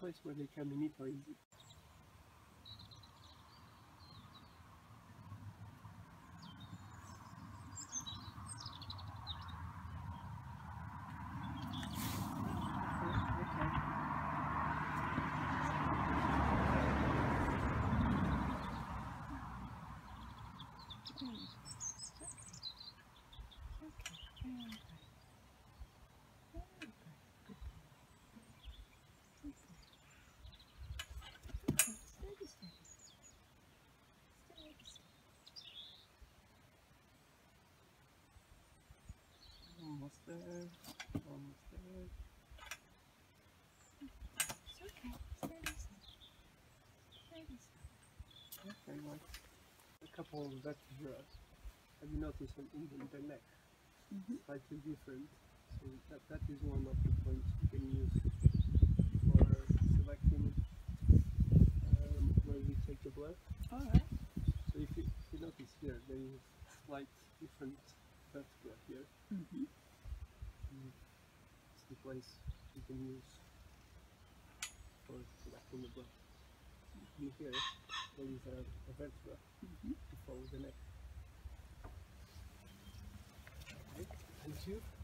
place where they can monitor easy. Almost there, almost there. It's okay. Steady, steady. Okay, like a couple of vertebrae. Have you noticed in the neck? Slightly different. So that is one of the points you can use for selecting where we take the blood. Alright. So if you notice here, there is slight different vertebra here. It's the place you can use for selecting the blood. And here, there is a vertebra to follow the neck. Okay, thank you.